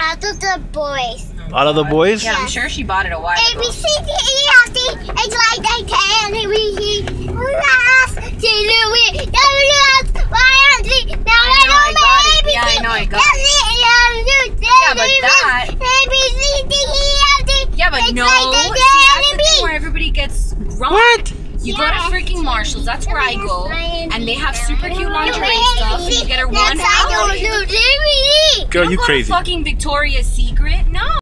Out of the boys. Out of the boys? Yeah, I'm sure she bought it a while A, ago. B, C, D, E, F, G, H, I, J, K, L, M, N, O, P, Q, R, S, T, U, V, W, X, Y, and Z. Now I got it. Yeah, I know, I got it. Yeah, but that- A, B, C, D, E, F, G, Yeah, but H, no. I, J, See, K, that's L, the M, thing N, where everybody gets wrong. What? You go to freaking Marshall's, that's where I go, and they have super cute lingerie stuff, and you get her one That's how hour. you do it. Girl, you go crazy. to fucking Victoria's Secret? No.